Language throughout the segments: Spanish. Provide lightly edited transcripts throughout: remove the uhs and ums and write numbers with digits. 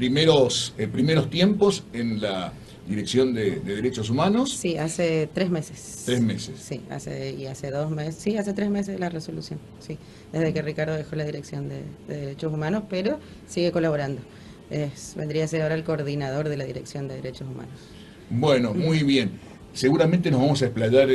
primeros tiempos en la Dirección de Derechos Humanos. Sí, hace 3 meses. 3 meses. Sí, hace 2 meses, sí, hace 3 meses la resolución, sí, desde que Ricardo dejó la Dirección de Derechos Humanos, pero sigue colaborando. Vendría a ser ahora el coordinador de la Dirección de Derechos Humanos. Bueno, muy bien. Seguramente nos vamos a explayar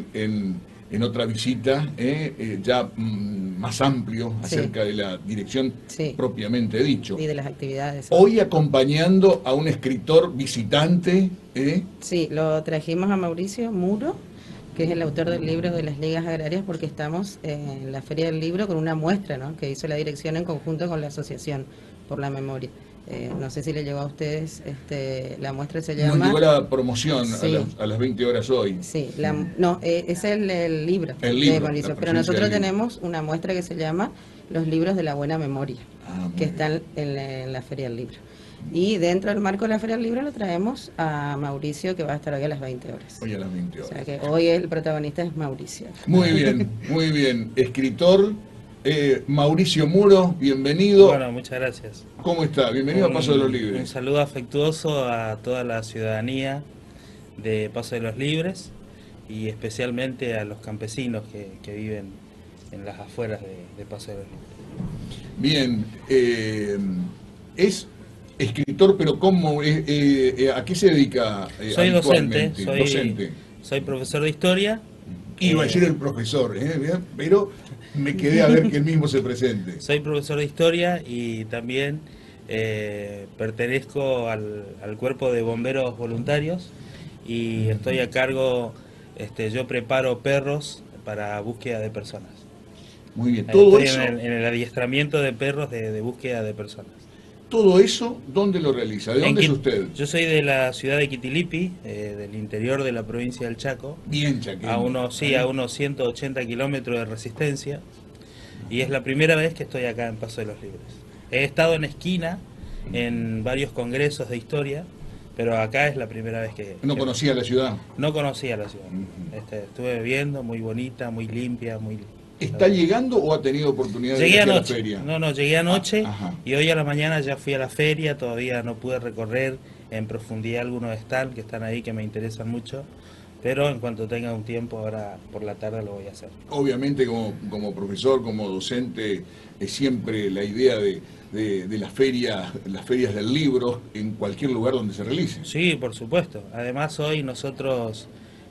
en otra visita, ya más amplio acerca de la dirección propiamente dicho. Y de las actividades. Hoy acompañando a un escritor visitante. Sí, lo trajimos a Mauricio Muro, que es el autor del libro de las ligas agrarias, porque estamos en la Feria del Libro con una muestra, ¿no?, que hizo la dirección en conjunto con la Asociación por la Memoria. No sé si le llegó a ustedes, la muestra se llama... Nos llegó la promoción a las 20 horas hoy. Sí, no, es el libro de Mauricio, pero nosotros tenemos una muestra que se llama Los libros de la buena memoria, que están en la Feria del Libro. Y dentro del marco de la Feria del Libro lo traemos a Mauricio, que va a estar hoy a las 20 horas. Hoy a las 20 horas. O sea que hoy el protagonista es Mauricio. Muy bien, muy bien. Escritor Mauricio Muro, bienvenido. Bueno, muchas gracias. ¿Cómo está? Bienvenido a Paso de los Libres. Un saludo afectuoso a toda la ciudadanía de Paso de los Libres y especialmente a los campesinos que viven en las afueras de Paso de los Libres. Bien, es escritor, pero ¿cómo? ¿A qué se dedica? Soy docente, soy profesor de historia. Iba a decir el profesor, pero me quedé a ver que él mismo se presente. Soy profesor de historia y también pertenezco al cuerpo de bomberos voluntarios y estoy a cargo, yo preparo perros para búsqueda de personas. Muy bien, todo estoy eso... en el adiestramiento de perros de búsqueda de personas. ¿Todo eso dónde lo realiza? ¿De dónde es usted? Yo soy de la ciudad de Quitilipi, del interior de la provincia del Chaco. Bien chaqueño. A unos 180 kilómetros de Resistencia. Y es la primera vez que estoy acá en Paso de los Libres. He estado en esquina en varios congresos de historia, pero acá es la primera vez que... ¿No conocía la ciudad? No conocía la ciudad. Estuve viendo, muy bonita, muy limpia, muy... ¿Está llegando o ha tenido oportunidad de ir a la feria? No, llegué anoche y hoy a la mañana ya fui a la feria, todavía no pude recorrer en profundidad algunos stands que están ahí que me interesan mucho, pero en cuanto tenga un tiempo ahora por la tarde lo voy a hacer. Obviamente como profesor, como docente, es siempre la idea de las ferias del libro en cualquier lugar donde se realice. Sí, por supuesto. Además hoy nosotros...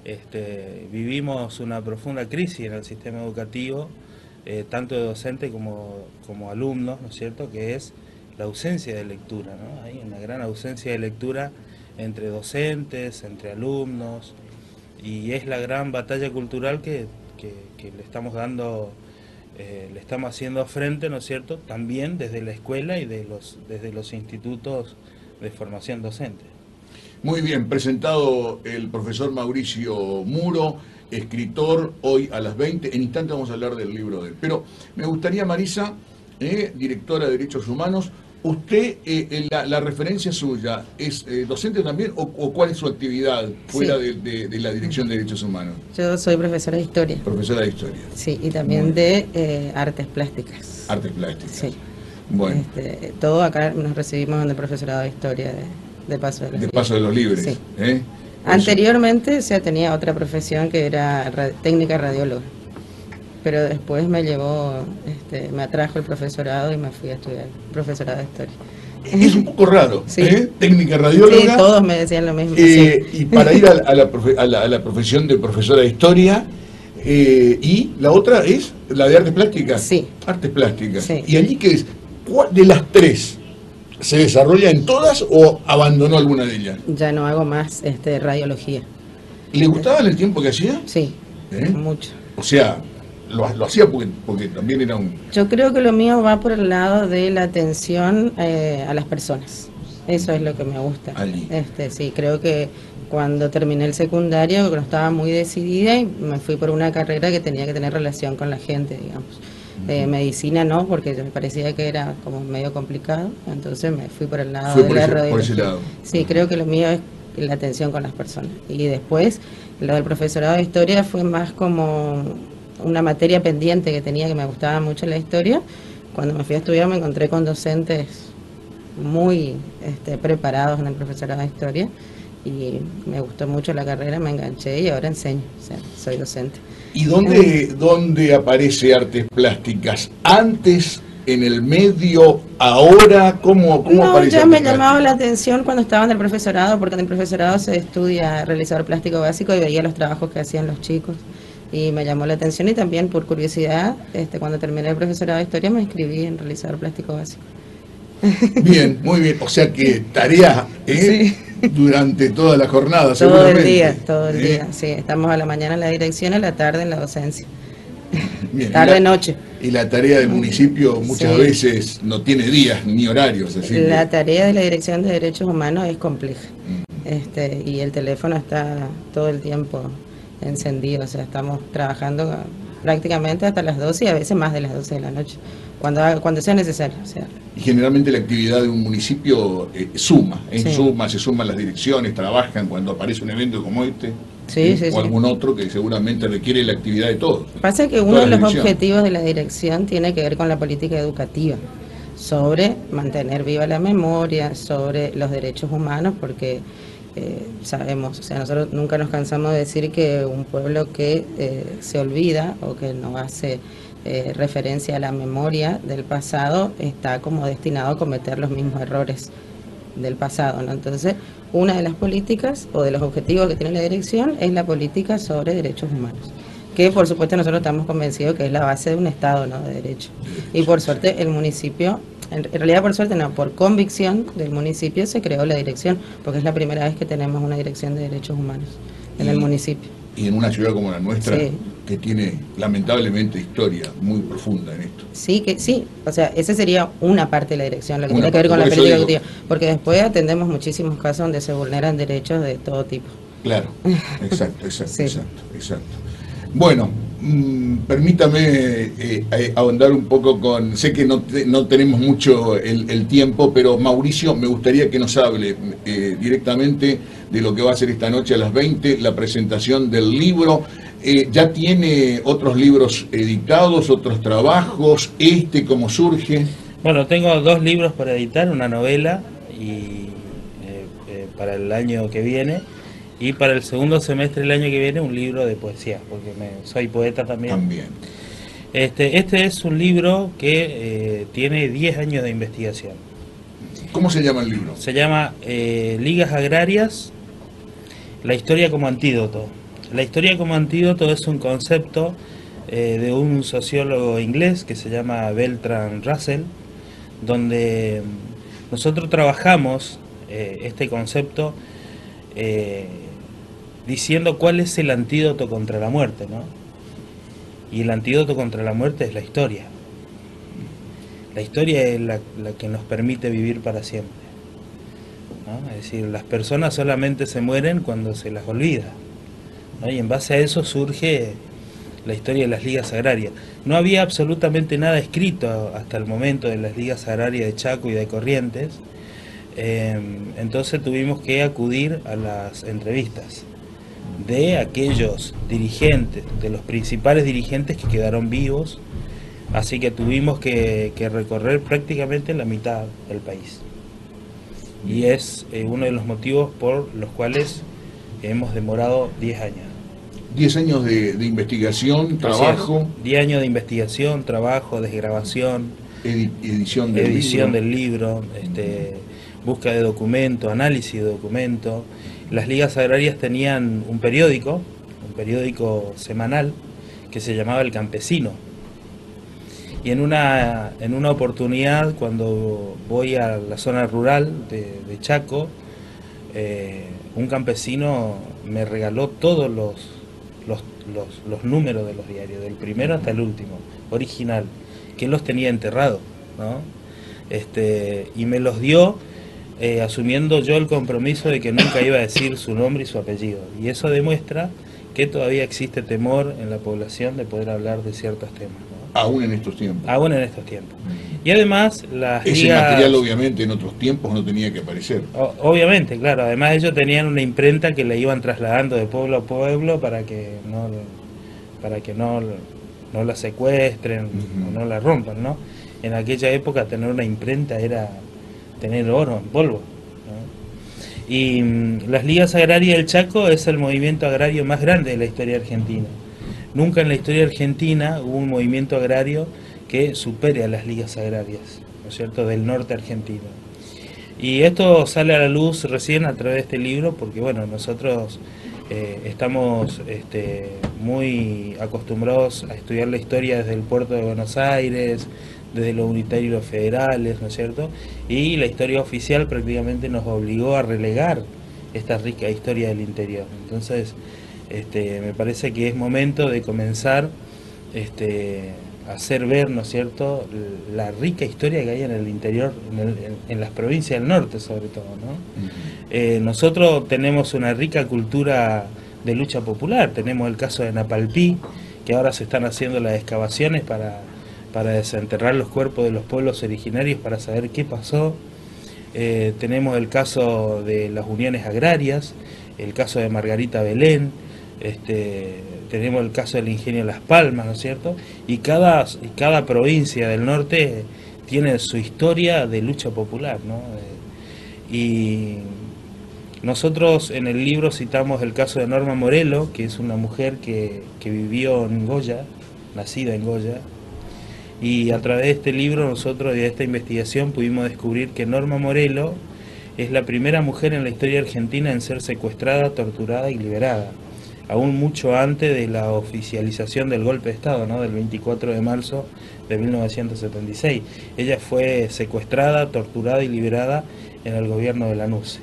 vivimos una profunda crisis en el sistema educativo, tanto de docentes como alumnos, ¿no es cierto?, que es la ausencia de lectura, ¿no? Hay una gran ausencia de lectura entre docentes, entre alumnos, y es la gran batalla cultural que le estamos dando, le estamos haciendo frente, ¿no es cierto?, también desde la escuela y desde los institutos de formación docente. Muy bien, presentado el profesor Mauricio Muro, escritor, hoy a las 20. En instante vamos a hablar del libro de él. Pero me gustaría, Marisa, directora de Derechos Humanos, usted, la referencia suya, ¿es docente también o cuál es su actividad fuera de la Dirección de Derechos Humanos? Yo soy profesora de historia. Profesora de historia. Sí, y también de artes plásticas. Artes plásticas. Sí. Bueno. Todo acá nos recibimos en el profesorado de historia de Paso de los Libres. De Paso de los Libres. Sí. Anteriormente tenía otra profesión que era técnica radióloga, pero después me atrajo el profesorado y me fui a estudiar profesorado de historia. Es un poco raro, sí. Técnica radióloga. Sí, todos me decían lo mismo. Y para ir a la profesión de profesora de historia, y la otra es la de artes plásticas. Sí. Artes plásticas. Sí. ¿Y allí qué es? ¿Cuál de las tres se desarrolla en todas o abandonó alguna de ellas? Ya no hago más radiología. ¿Le gustaba en el tiempo que hacía? Sí, mucho. O sea, lo hacía porque también era un... Yo creo que lo mío va por el lado de la atención a las personas. Eso es lo que me gusta. Allí. Sí, creo que cuando terminé el secundario, no estaba muy decidida y me fui por una carrera que tenía que tener relación con la gente, digamos. Medicina no, porque me parecía que era como medio complicado, entonces me fui por el lado de la radiología. Por ese lado. Sí, creo que lo mío es la atención con las personas. Y después, lo del profesorado de historia fue más como una materia pendiente que tenía, que me gustaba mucho la historia. Cuando me fui a estudiar me encontré con docentes muy preparados en el profesorado de historia, y me gustó mucho la carrera, me enganché y ahora enseño, o sea, soy docente. ¿Y dónde aparece artes plásticas? ¿Antes, en el medio, ahora? ¿Cómo No, aparece ya artes me llamaba plásticas? la atención cuando estaba en el profesorado, porque en el profesorado se estudia realizador plástico básico y veía los trabajos que hacían los chicos. Y me llamó la atención, y también por curiosidad, cuando terminé el profesorado de historia me inscribí en realizador plástico básico. Bien, muy bien. O sea que tarea Sí. durante toda la jornada, Todo el seguramente. día, todo el ¿Eh? día. Sí, estamos a la mañana en la dirección, a la tarde en la docencia. Bien. Tarde-noche. Y la tarea del municipio muchas Sí. veces no tiene días ni horarios, así La que... tarea de la Dirección de Derechos Humanos es compleja. Y el teléfono está todo el tiempo encendido, o sea, estamos trabajando prácticamente hasta las 12 y a veces más de las 12 de la noche, cuando sea necesario. O sea, Y generalmente la actividad de un municipio suma, sí. se suman las direcciones, trabajan cuando aparece un evento como este, Sí, sí, o sí. algún otro que seguramente requiere la actividad de todos. Pasa que uno Todas de las los direcciones. objetivos de la dirección tiene que ver con la política educativa, sobre mantener viva la memoria, sobre los derechos humanos, porque sabemos, o sea, nosotros nunca nos cansamos de decir que un pueblo que se olvida o que no hace referencia a la memoria del pasado está como destinado a cometer los mismos errores del pasado, ¿no? Entonces, una de las políticas o de los objetivos que tiene la dirección es la política sobre derechos humanos, que por supuesto nosotros estamos convencidos que es la base de un Estado, ¿no?, de derecho. Y por suerte el municipio, en realidad por suerte no, por convicción del municipio se creó la dirección, porque es la primera vez que tenemos una dirección de derechos humanos en el municipio. Y en una ciudad como la nuestra, Sí. que tiene lamentablemente historia muy profunda en esto. Sí, o sea, esa sería una parte de la dirección, lo que Una tiene que ver parte, con la por eso política digo. educativa, porque después atendemos muchísimos casos donde se vulneran derechos de todo tipo. Claro, exacto. Sí. Bueno, permítame ahondar un poco con... Sé que no tenemos mucho el tiempo, pero Mauricio, me gustaría que nos hable directamente de lo que va a ser esta noche a las 20, la presentación del libro. ¿Ya tiene otros libros editados, otros trabajos? ¿Cómo surge? Bueno, tengo 2 libros para editar, una novela y para el año que viene, y para el segundo semestre del año que viene un libro de poesía, porque soy poeta también. Este es un libro que tiene 10 años de investigación. ¿Cómo se llama el libro? Se llama Ligas Agrarias, la historia como antídoto. La historia como antídoto es un concepto de un sociólogo inglés que se llama Bertrand Russell, donde nosotros trabajamos este concepto diciendo cuál es el antídoto contra la muerte, ¿no? Y el antídoto contra la muerte es la historia. La historia es la que nos permite vivir para siempre, ¿no? Es decir, las personas solamente se mueren cuando se las olvida, ¿no? Y en base a eso surge la historia de las ligas agrarias. No había absolutamente nada escrito hasta el momento de las ligas agrarias de Chaco y de Corrientes, entonces tuvimos que acudir a las entrevistas de aquellos dirigentes, de los principales dirigentes que quedaron vivos, así que tuvimos que recorrer prácticamente la mitad del país. Y es uno de los motivos por los cuales hemos demorado 10 años. 10 años de investigación, trabajo. 10 años de investigación, trabajo, desgrabación, edición del libro, búsqueda de documentos, análisis de documentos. Las ligas agrarias tenían un periódico semanal que se llamaba El Campesino. Y en una oportunidad, cuando voy a la zona rural de Chaco, un campesino me regaló todos los números de los diarios, del primero hasta el último, original, que él los tenía enterrados, ¿no? Y me los dio asumiendo yo el compromiso de que nunca iba a decir su nombre y su apellido. Y eso demuestra que todavía existe temor en la población de poder hablar de ciertos temas, ¿no? Aún en estos tiempos. Aún en estos tiempos. Y además las Ese ligas... material obviamente en otros tiempos no tenía que aparecer. Obviamente, claro. Además ellos tenían una imprenta que le iban trasladando de pueblo a pueblo para que no la secuestren, o no la rompan, ¿no? En aquella época tener una imprenta era tener oro en polvo, ¿no? Y las ligas agrarias del Chaco es el movimiento agrario más grande de la historia argentina. Nunca en la historia argentina hubo un movimiento agrario que supere a las ligas agrarias, ¿no es cierto?, del norte argentino. Y esto sale a la luz recién a través de este libro, porque bueno, nosotros estamos muy acostumbrados a estudiar la historia desde el puerto de Buenos Aires, desde los unitarios y los federales, ¿no es cierto? Y la historia oficial prácticamente nos obligó a relegar esta rica historia del interior. Entonces, me parece que es momento de comenzar a hacer ver, ¿no es cierto?, la rica historia que hay en el interior, en las provincias del norte sobre todo, ¿no? Nosotros tenemos una rica cultura de lucha popular, tenemos el caso de Napalpí, que ahora se están haciendo las excavaciones para desenterrar los cuerpos de los pueblos originarios para saber qué pasó. Tenemos el caso de las uniones agrarias, el caso de Margarita Belén, tenemos el caso del ingenio Las Palmas, ¿no es cierto? Y cada provincia del norte tiene su historia de lucha popular, ¿no? Y nosotros en el libro citamos el caso de Norma Morelo, que es una mujer que vivió en Goya, nacida en Goya, y a través de este libro nosotros y de esta investigación pudimos descubrir que Norma Morelo es la primera mujer en la historia argentina en ser secuestrada, torturada y liberada, aún mucho antes de la oficialización del golpe de Estado, ¿no?, del 24 de marzo de 1976. Ella fue secuestrada, torturada y liberada en el gobierno de Lanuse.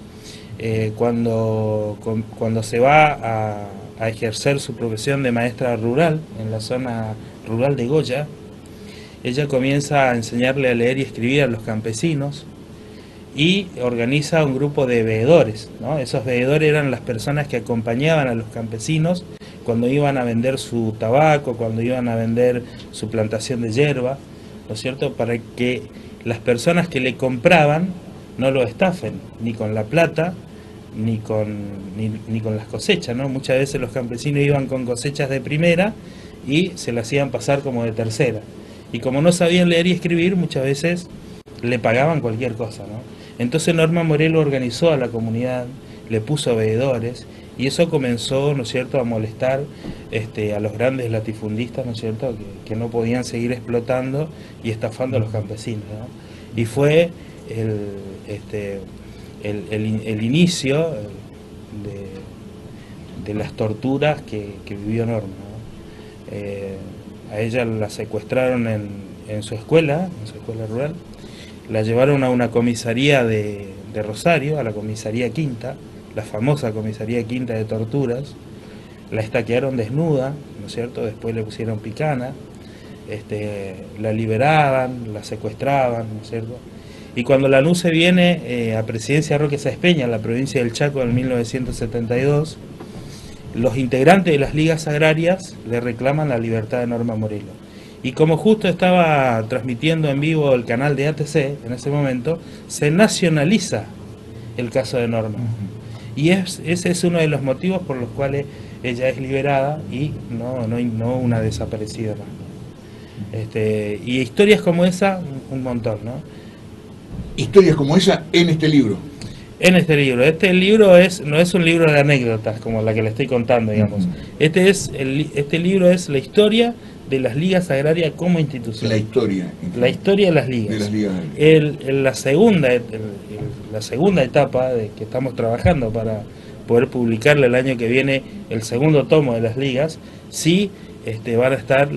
Cuando se va a ejercer su profesión de maestra rural en la zona rural de Goya, ella comienza a enseñarle a leer y escribir a los campesinos y organiza un grupo de veedores, ¿no? Esos veedores eran las personas que acompañaban a los campesinos cuando iban a vender su tabaco, cuando iban a vender su plantación de hierba, ¿no es cierto?, para que las personas que le compraban no lo estafen, ni con la plata, ni con las cosechas, ¿no? Muchas veces los campesinos iban con cosechas de primera y se las hacían pasar como de tercera. Y como no sabían leer y escribir, muchas veces le pagaban cualquier cosa, ¿no? Entonces Norma Morelo organizó a la comunidad, le puso veedores, y eso comenzó, ¿no es cierto?, a molestar a los grandes latifundistas, ¿no es cierto?, que no podían seguir explotando y estafando a los campesinos, ¿no? Y fue el inicio de las torturas que vivió Norma, ¿no? A ella la secuestraron en su escuela rural, la llevaron a una comisaría de Rosario, a la comisaría quinta, la famosa comisaría quinta de torturas, la estaquearon desnuda, ¿no es cierto?, después le pusieron picana, la liberaban, la secuestraban, ¿no es cierto? Y cuando Lanuse viene a Presidencia Roque Sáenz Peña, en la provincia del Chaco, en 1972, los integrantes de las ligas agrarias le reclaman la libertad de Norma Morelo. Y como justo estaba transmitiendo en vivo el canal de ATC en ese momento, se nacionaliza el caso de Norma. Y ese es uno de los motivos por los cuales ella es liberada y no una desaparecida más. Y historias como esa, un montón, ¿no? Historias como esa en este libro. En este libro. Este libro no es un libro de anécdotas como la que le estoy contando, digamos. Este libro es la historia de las ligas agrarias como institución. La historia de las ligas. De las ligas agrarias. La segunda etapa de que estamos trabajando para poder publicarle el año que viene el segundo tomo de las ligas, sí van a estar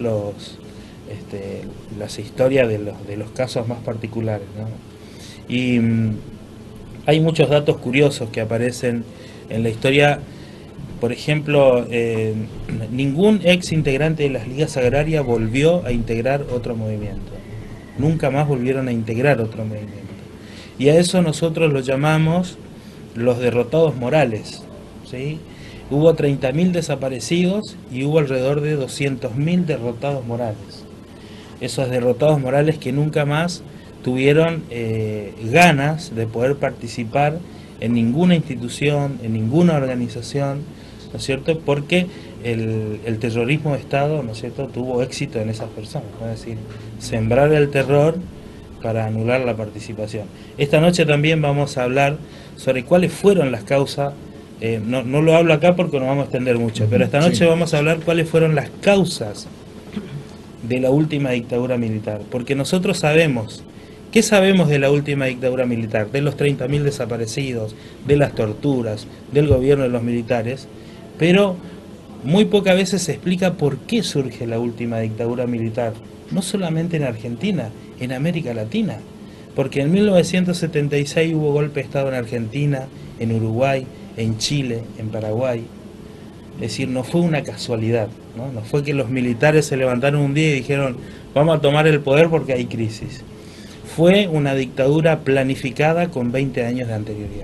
las historias de los casos más particulares, ¿no? Y hay muchos datos curiosos que aparecen en la historia. Por ejemplo, ningún ex integrante de las ligas agrarias volvió a integrar otro movimiento. Nunca más volvieron a integrar otro movimiento. Y a eso nosotros lo llamamos los derrotados morales, ¿sí? Hubo 30.000 desaparecidos y hubo alrededor de 200.000 derrotados morales. Esos derrotados morales que nunca más tuvieron ganas de poder participar en ninguna institución, en ninguna organización, ¿no es cierto?, porque el terrorismo de Estado, ¿no es cierto?, tuvo éxito en esas personas, ¿no? Es decir, sembrar el terror para anular la participación. Esta noche también vamos a hablar sobre cuáles fueron las causas, no lo hablo acá porque nos vamos a extender mucho, pero esta noche vamos a hablar cuáles fueron las causas de la última dictadura militar, porque nosotros sabemos, ¿qué sabemos de la última dictadura militar? De los 30.000 desaparecidos, de las torturas, del gobierno de los militares, pero muy pocas veces se explica por qué surge la última dictadura militar, no solamente en Argentina, en América Latina, porque en 1976 hubo golpe de Estado en Argentina, en Uruguay, en Chile, en Paraguay. Es decir, no fue una casualidad, no fue que los militares se levantaron un día y dijeron vamos a tomar el poder porque hay crisis. Fue una dictadura planificada con 20 años de anterioridad.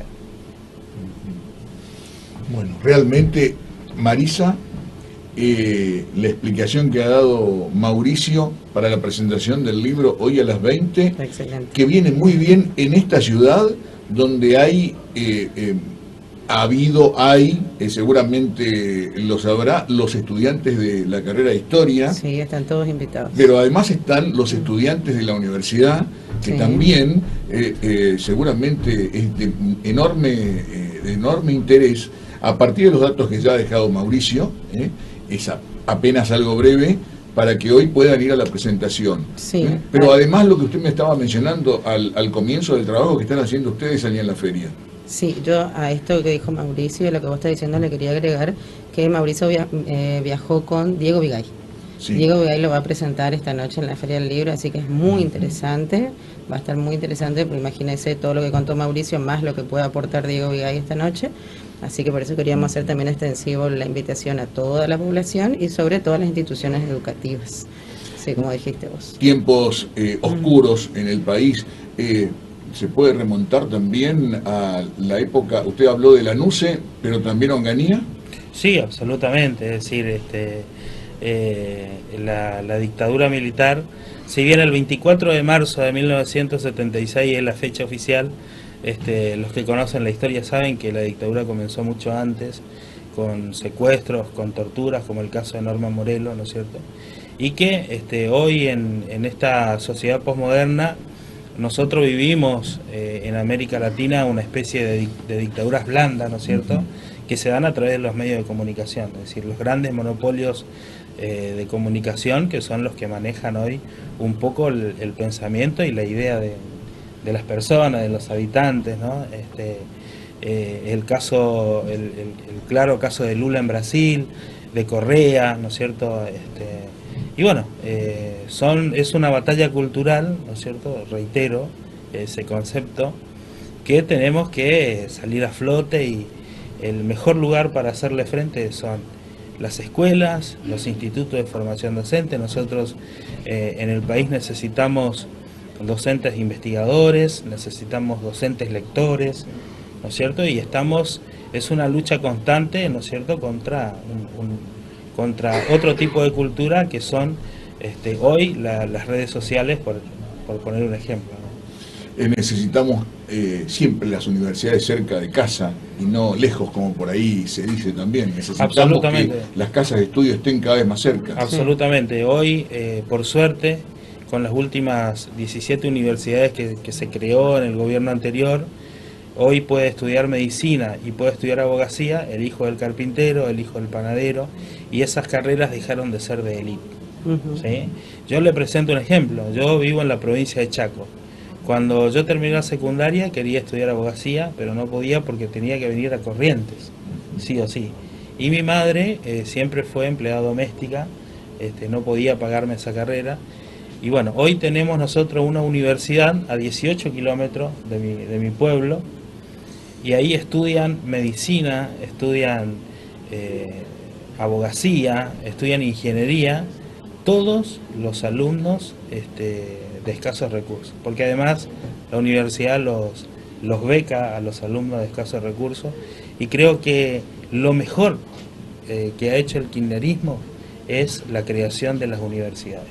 Bueno, realmente, Marisa, la explicación que ha dado Mauricio para la presentación del libro hoy a las 20, Excelente. Que viene muy bien en esta ciudad donde hay, seguramente lo sabrá, los estudiantes de la carrera de Historia. Sí, están todos invitados. Pero además están los estudiantes de la universidad, que Sí. también seguramente es de enorme interés, a partir de los datos que ya ha dejado Mauricio, es apenas algo breve, para que hoy puedan ir a la presentación. Sí. Pero además lo que usted me estaba mencionando al comienzo del trabajo que están haciendo ustedes allá en la feria. Sí, yo a esto que dijo Mauricio, lo que vos estás diciendo, le quería agregar que Mauricio viajó con Diego Vigay. Sí. Diego Vigay lo va a presentar esta noche en la Feria del Libro, así que es muy interesante, va a estar muy interesante, porque imagínense todo lo que contó Mauricio, más lo que puede aportar Diego Vigay esta noche, así que por eso queríamos hacer también extensivo la invitación a toda la población y sobre todo a las instituciones educativas, sí, como dijiste vos. Tiempos oscuros en el país. Se puede remontar también a la época, usted habló de la NUCE, pero también a Onganía. Sí, absolutamente, es decir, la dictadura militar, si bien el 24 de marzo de 1976 es la fecha oficial, los que conocen la historia saben que la dictadura comenzó mucho antes, con secuestros, con torturas, como el caso de Norma Morelo, ¿no es cierto? Y que hoy en esta sociedad posmoderna nosotros vivimos en América Latina una especie de dictaduras blandas, ¿no es cierto?, que se dan a través de los medios de comunicación, es decir, los grandes monopolios de comunicación que son los que manejan hoy un poco el pensamiento y la idea de las personas, de los habitantes, ¿no? El claro caso de Lula en Brasil, de Correa, ¿no es cierto?, y bueno, es una batalla cultural, ¿no es cierto?, reitero ese concepto, que tenemos que salir a flote, y el mejor lugar para hacerle frente son las escuelas, los institutos de formación docente. Nosotros en el país necesitamos docentes investigadores, necesitamos docentes lectores, ¿no es cierto?, y es una lucha constante, ¿no es cierto?, contra otro tipo de cultura que son hoy las redes sociales, por poner un ejemplo, ¿no? Necesitamos siempre las universidades cerca de casa y no lejos, como por ahí se dice también. Necesitamos que las casas de estudio estén cada vez más cerca. Absolutamente. Hoy, por suerte, con las últimas 17 universidades que se creó en el gobierno anterior, hoy puede estudiar medicina y puede estudiar abogacía el hijo del carpintero, el hijo del panadero, y esas carreras dejaron de ser de élite. ¿Sí? Yo le presento un ejemplo. Yo vivo en la provincia de Chaco. Cuando yo terminé la secundaria quería estudiar abogacía, pero no podía porque tenía que venir a Corrientes, sí o sí. Y mi madre siempre fue empleada doméstica, no podía pagarme esa carrera. Y bueno, hoy tenemos nosotros una universidad a 18 kilómetros de mi pueblo, y ahí estudian medicina, estudian abogacía, estudian ingeniería, todos los alumnos de escasos recursos, porque además la universidad los beca a los alumnos de escasos recursos, y creo que lo mejor que ha hecho el kirchnerismo es la creación de las universidades.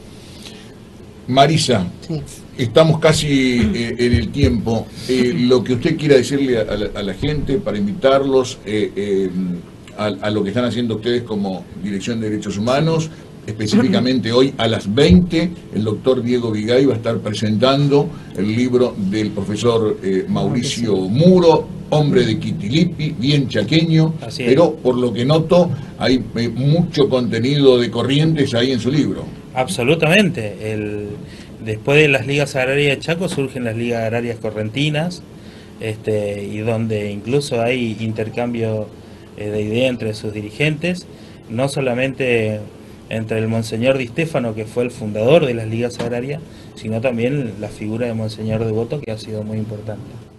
Marisa, Sí. estamos casi en el tiempo. Lo que usted quiera decirle a la gente para invitarlos a lo que están haciendo ustedes como Dirección de Derechos Humanos, específicamente hoy a las 20, el doctor Diego Vigay va a estar presentando el libro del profesor Mauricio Muro, hombre de Quitilipi, bien chaqueño, pero por lo que noto hay mucho contenido de Corrientes ahí en su libro. Absolutamente. Después de las ligas agrarias de Chaco surgen las ligas agrarias correntinas, y donde incluso hay intercambio de ideas entre sus dirigentes, no solamente entre el Monseñor Di Stefano, que fue el fundador de las ligas agrarias, sino también la figura de Monseñor Devoto, que ha sido muy importante.